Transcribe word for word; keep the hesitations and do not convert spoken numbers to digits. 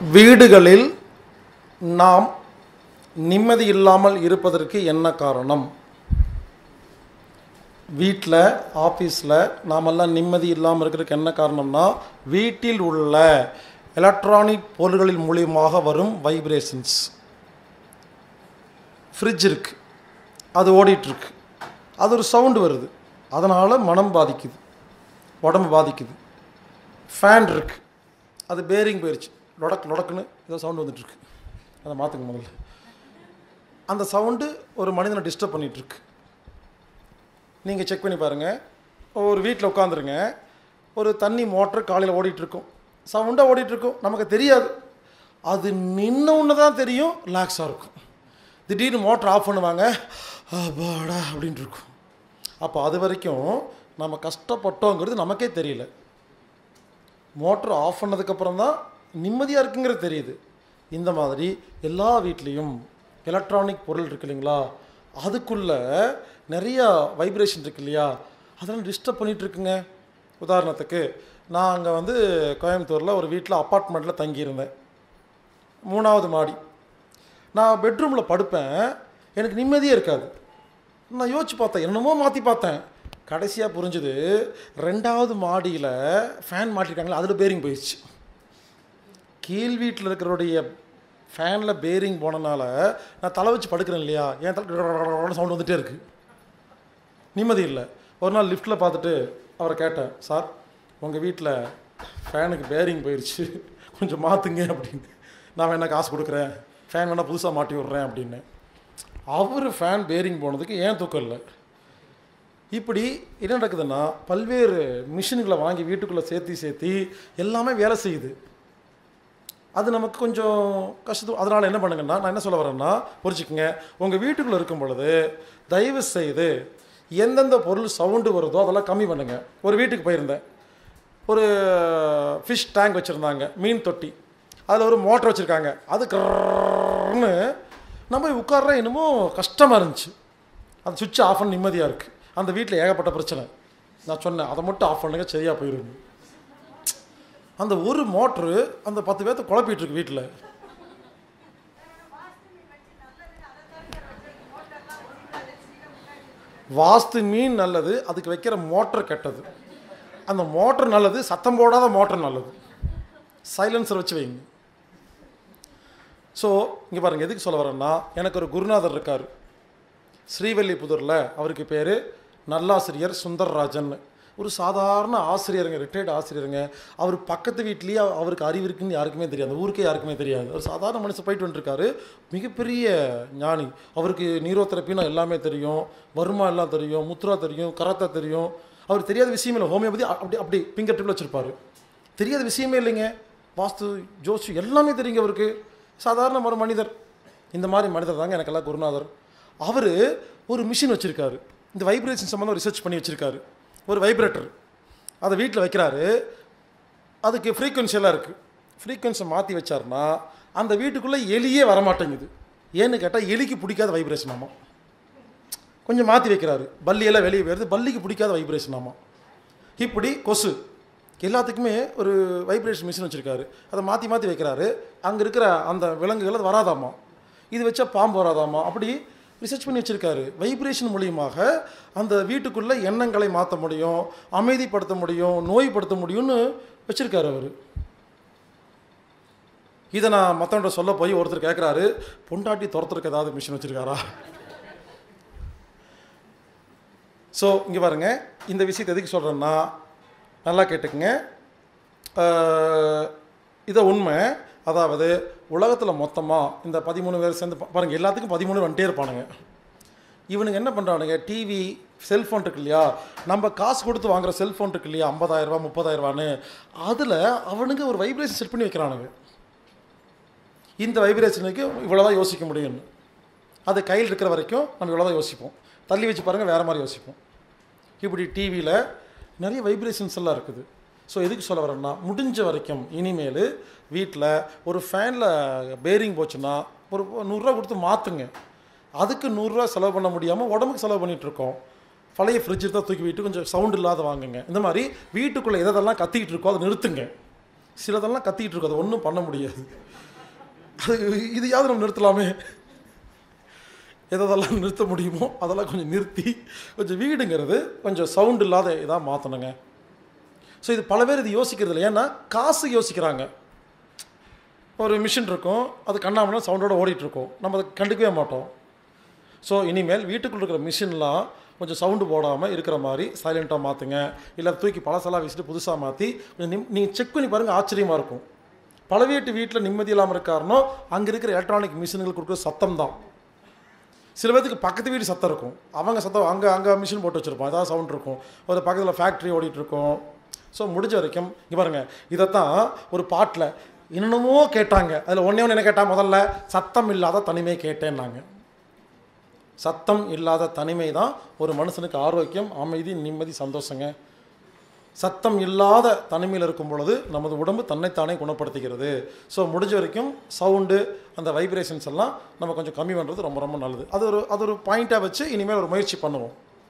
வீடுகளில் நாம் நிம்மதி இல்லாமல் இருப்பதற்கு என்ன காரணம்? வீட்டில் ஆஃபீஸில் நாமெல்லாம் நிம்மதி இல்லாமல் இருக்கிறதுக்கு என்ன காரணம்னா, வீட்டில் உள்ள எலக்ட்ரானிக் பொருள்களின் மூலியமாக வரும் வைப்ரேஷன்ஸ். ஃப்ரிட்ஜ் இருக்குது, அது ஓடிட்டுருக்கு, அது ஒரு சவுண்டு வருது, அதனால் மனம் பாதிக்குது, உடம்பு பாதிக்குது. ஃபேன் இருக்குது, அது பேரிங் போயிடுச்சு, லொடக்கு லொடக்குன்னு ஏதோ சவுண்டு வந்துட்டுருக்கு, அதை மாற்றுங்க முதல்ல. அந்த சவுண்டு ஒரு மனிதனை டிஸ்டர்ப் பண்ணிகிட்ருக்கு. நீங்கள் செக் பண்ணி பாருங்கள். ஒரு வீட்டில் உட்காந்துருங்க, ஒரு தண்ணி மோட்ரு காலையில் ஓடிட்டுருக்கும், சவுண்டாக ஓடிட்டுருக்கும், நமக்கு தெரியாது. அது நின்ன ஒன்று தான் தெரியும், ரிலாக்ஸாக இருக்கும். திடீர்னு மோட்ரு ஆஃப் பண்ணுவாங்க, அப்பாடா அப்படின்ட்டு இருக்கும். அப்போ அது வரைக்கும் நம்ம கஷ்டப்பட்டோங்கிறது நமக்கே தெரியல. மோட்ரு ஆஃப் பண்ணதுக்கப்புறம் தான் நிம்மதியாக இருக்குங்கிறது தெரியுது. இந்த மாதிரி எல்லா வீட்லேயும் எலக்ட்ரானிக் பொருள் இருக்குது இல்லைங்களா, அதுக்குள்ளே நிறையா வைப்ரேஷன் இருக்கு இல்லையா, அதெல்லாம் டிஸ்டர்ப் பண்ணிகிட்ருக்குங்க. உதாரணத்துக்கு நான் அங்கே வந்து கோயம்புத்தூரில் ஒரு வீட்டில் அப்பார்ட்மெண்ட்டில் தங்கியிருந்தேன், மூணாவது மாடி. நான் பெட்ரூமில் படுப்பேன், எனக்கு நிம்மதியே இருக்காது. நான் யோசிச்சு பார்த்தேன், என்னமோ மாற்றி பார்த்தேன். கடைசியாக புரிஞ்சுது, ரெண்டாவது மாடியில் ஃபேன் மாட்டிருக்காங்களா, அதில் பேரிங் போயிடுச்சு. கீழ் வீட்டில் இருக்கிறோடைய ஃபேனில் பேரிங் போனனால நான் தலை வச்சு படுக்கிறேன் இல்லையா, என் தலை சவுண்ட் வந்துகிட்டே இருக்குது, நிம்மதி இல்லை. ஒரு நாள் லிஃப்ட்டில் பார்த்துட்டு அவரை கேட்டேன், சார் உங்கள் வீட்டில் ஃபேனுக்கு பேரிங் போயிடுச்சு, கொஞ்சம் மாற்றுங்க அப்படின்னு. நான் வேணா காசு கொடுக்குறேன், ஃபேன் வேணால் புதுசாக மாட்டி விட்றேன் அப்படின்னு. அவர் ஃபேன் பேரிங் போனதுக்கு ஏன் தூக்கம் இல்லை. இப்படி என்ன நடக்குதுன்னா, பல்வேறு மிஷின்களை வாங்கி வீட்டுக்குள்ளே சேர்த்தி சேர்த்தி எல்லாமே வேலை செய்யுது. அது நமக்கு கொஞ்சம் கஷ்டம். அதனால் என்ன பண்ணுங்கன்னா, நான் என்ன சொல்ல வரேன்னா, புரிஞ்சுக்குங்க. உங்கள் வீட்டுக்குள்ளே இருக்கும் பொழுது தயவு செய்து எந்தெந்த பொருள் சவுண்டு வருதோ அதெல்லாம் கம்மி பண்ணுங்கள். ஒரு வீட்டுக்கு போயிருந்தேன், ஒரு ஃபிஷ் டேங்க் வச்சுருந்தாங்க, மீன் தொட்டி, அதில் ஒரு மோட்டர் வச்சுருக்காங்க. அது கர்ன்னு நம்ம உட்கார்ற என்னமோ கஷ்டமாக இருந்துச்சு. அந்த சுவிட்சை ஆஃப் பண்ண நிம்மதியாக இருக்குது. அந்த வீட்டில் ஏகப்பட்ட பிரச்சனை. நான் சொன்னேன், அதை மட்டும் ஆஃப் பண்ணுங்க, சரியாக போயிடும். அந்த ஒரு மோட்ரு அந்த பத்து பேர்த்த குழப்பிட்டுருக்கு வீட்டில். வாஸ்து மீன் நல்லது, அதுக்கு வைக்கிற மோட்டர் கெட்டது. அந்த மோட்டர் நல்லது, சத்தம் போடாத மோட்டர் நல்லது. சைலன்சர் வச்சு வைங்க. ஸோ இங்கே பாருங்கள், எதுக்கு சொல்ல வரேன்னா, எனக்கு ஒரு குருநாதர் இருக்கார் ஸ்ரீவல்லிபுதூரில். அவருக்கு பேர் நல்லாசிரியர் சுந்தர்ராஜன். ஒரு சாதாரண ஆசிரியருங்க, ரிட்டையர்டு ஆசிரியருங்க. அவர் பக்கத்து வீட்லேயே அவருக்கு அறிவு இருக்குன்னு யாருக்குமே தெரியாது, அந்த ஊருக்கே யாருக்குமே தெரியாது. ஒரு சாதாரண மனுஷன் போயிட்டு வந்துருக்காரு, மிகப்பெரிய ஞானி. அவருக்கு நீரோதெரப்பின்னா எல்லாமே தெரியும், வர்மா எல்லாம் தெரியும், முத்ரா தெரியும், கராத்தா தெரியும். அவருக்கு தெரியாத விஷயமே இல்லை. ஹோமியோபதி அப்படி அப்படி பிங்கர் டிப்பில் வச்சுருப்பார். தெரியாத விஷயமே இல்லைங்க. வாஸ்து ஜோசி எல்லாமே தெரியுங்க அவருக்கு. சாதாரண ஒரு மனிதர். இந்த மாதிரி மனிதர் தாங்க எனக்கெல்லாம் குருநாதர். அவர் ஒரு மிஷின் வச்சுருக்காரு, இந்த வைப்ரேஷன் சம்மந்தம் ரிசர்ச் பண்ணி வச்சுருக்காரு. ஒரு வைப்ரேட்டர் அதை வீட்டில் வைக்கிறாரு. அதுக்கு ஃப்ரீக்வன்சி எல்லாம் இருக்குது. ஃப்ரீக்வன்சியை மாற்றி வச்சார்னா அந்த வீட்டுக்குள்ளே எலியே வரமாட்டேங்குது. ஏன்னு கேட்டால், எலிக்கு பிடிக்காத வைப்ரேஷன் ஆமாம். கொஞ்சம் மாற்றி வைக்கிறாரு, பல்லியெல்லாம் வெளியே போயிடுது, பல்லிக்கு பிடிக்காத வைப்ரேஷன் ஆமாம். இப்படி கொசு எல்லாத்துக்குமே ஒரு வைப்ரேஷன் மிஷின் வச்சுருக்காரு. அதை மாற்றி மாற்றி வைக்கிறாரு. அங்கே இருக்கிற அந்த விலங்குகள் அது வராதாமா, இது வச்சா பாம்பு வராதாமா, அப்படி ரிசர்ச் பண்ணி வச்சுருக்காரு. வைப்ரேஷன் மூலியமாக அந்த வீட்டுக்குள்ளே எண்ணங்களை மாற்ற முடியும், அமைதிப்படுத்த முடியும், நோய்படுத்த முடியும்னு வச்சுருக்காரு அவர். இதை நான் மற்றவன்கிட்ட சொல்ல போய் ஒருத்தர் கேட்குறாரு, பொண்டாட்டி துரத்துறதுக்கு ஏதாவது மிஷின் வச்சுருக்காரா? ஸோ இங்கே பாருங்கள், இந்த விஷயத்தை எதுக்கு சொல்கிறேன்னா, நல்லா கேட்டுக்குங்க. இதை உண்மை. அதாவது உலகத்தில் மொத்தமாக இந்த பதிமூணு பேர் சேர்ந்து பாருங்கள், எல்லாத்துக்கும் பதிமூணு வந்துட்டே இருப்பானுங்க. இவனுங்க என்ன பண்ணுறானுங்க, டிவி செல்ஃபோன் இருக்கு இல்லையா, நம்ம காசு கொடுத்து வாங்குகிற செல்ஃபோன் இருக்கு இல்லையா, ஐம்பதாயிரரூபா முப்பதாயிரரூபான்னு, அதில் அவனுங்க ஒரு வைப்ரேஷன் செட் பண்ணி வைக்கிறானுங்க. இந்த வைப்ரேஷனுக்கு இவ்வளோதான் யோசிக்க முடியும்னு. அது கையில் இருக்கிற வரைக்கும் நம்ம இவ்வளோதான் யோசிப்போம். தள்ளி வச்சு பாருங்கள், வேறு மாதிரி யோசிப்போம். இப்படி டிவியில் நிறைய வைப்ரேஷன்ஸ் எல்லாம் இருக்குது. ஸோ எதுக்கு சொல்ல வரேன்னா, முடிஞ்ச வரைக்கும் இனிமேல் வீட்டில் ஒரு ஃபேனில் பேரிங் போச்சுன்னா ஒரு நூறுரூவா கொடுத்து மாற்றுங்க. அதுக்கு நூறுரூவா செலவு பண்ண முடியாமல் உடம்புக்கு செலவு பண்ணிகிட்ருக்கோம். பழைய ஃப்ரிட்ஜ் தான் தூக்கி வீட்டு கொஞ்சம் சவுண்ட் இல்லாத வாங்குங்க. இந்த மாதிரி வீட்டுக்குள்ளே எதெல்லாம் கத்திக்கிட்டு இருக்கோ அதை நிறுத்துங்க. சிலதெல்லாம் கத்திக்கிட்டு இருக்கும், அதை ஒன்றும் பண்ண முடியாது. அது இதையாவது நம்ம நிறுத்தலாமே, எதெல்லாம் நிறுத்த முடியுமோ அதெல்லாம் கொஞ்சம் நிறுத்தி கொஞ்சம் வீடுங்கிறது கொஞ்சம் சவுண்ட் இல்லாத இதாக மாற்றணுங்க. ஸோ இது பல பேர் இது யோசிக்கிறது இல்லை. ஏன்னா காசு யோசிக்கிறாங்க. ஒரு மிஷின் இருக்கும், அது கண்ணாமனா சவுண்டோடு ஓடிட்டுருக்கோம், நம்ம அதை கண்டுக்கவே மாட்டோம். ஸோ இனிமேல் வீட்டுக்குள்ள இருக்கிற மிஷின்லாம் கொஞ்சம் சவுண்டு போடாமல் இருக்கிற மாதிரி சைலண்ட்டாக மாற்றுங்க. இல்லை தூக்கி பழசெல்லாம் வச்சுட்டு புதுசாக மாற்றி கொஞ்சம் நிம் நீங்கள் செக் பண்ணி பாருங்கள், ஆச்சரியமாக இருக்கும். பல வீட்டு வீட்டில் நிம்மதி இல்லாமல் இருக்க காரணம் அங்கே இருக்கிற எலக்ட்ரானிக் மிஷின்கள் கொடுக்குற சத்தம் தான். சில பேருக்கு பக்கத்து வீடு சத்தம் இருக்கும், அவங்க சத்தம் அங்கே அங்கே மிஷின் போட்டு வச்சுருப்போம், ஏதாவது சவுண்ட் இருக்கும், ஒரு பக்கத்தில் ஃபேக்ட்ரி ஓடிட்டுருக்கோம். ஸோ முடிஞ்ச வரைக்கும் இங்கே பாருங்கள், இதைத்தான் ஒரு பாட்டில் இன்னமுமோ கேட்டாங்க. அதில் ஒன்றே ஒன்று என்ன கேட்டால், முதல்ல சத்தம் இல்லாத தனிமை கேட்டேன்னாங்க. சத்தம் இல்லாத தனிமை தான் ஒரு மனுஷனுக்கு ஆரோக்கியம், அமைதி, நிம்மதி, சந்தோஷங்க. சத்தம் இல்லாத தனிமையில் இருக்கும் பொழுது நமது உடம்பு தன்னைத்தானே குணப்படுத்திக்கிறது. ஸோ முடிஞ்ச வரைக்கும் சவுண்டு, அந்த வைப்ரேஷன்ஸ் எல்லாம் நம்ம கொஞ்சம் கம்மி பண்ணுறது ரொம்ப ரொம்ப நல்லது. அது ஒரு அது ஒரு பாயிண்ட்டாக வச்சு இனிமேல் ஒரு முயற்சி பண்ணுவோம்.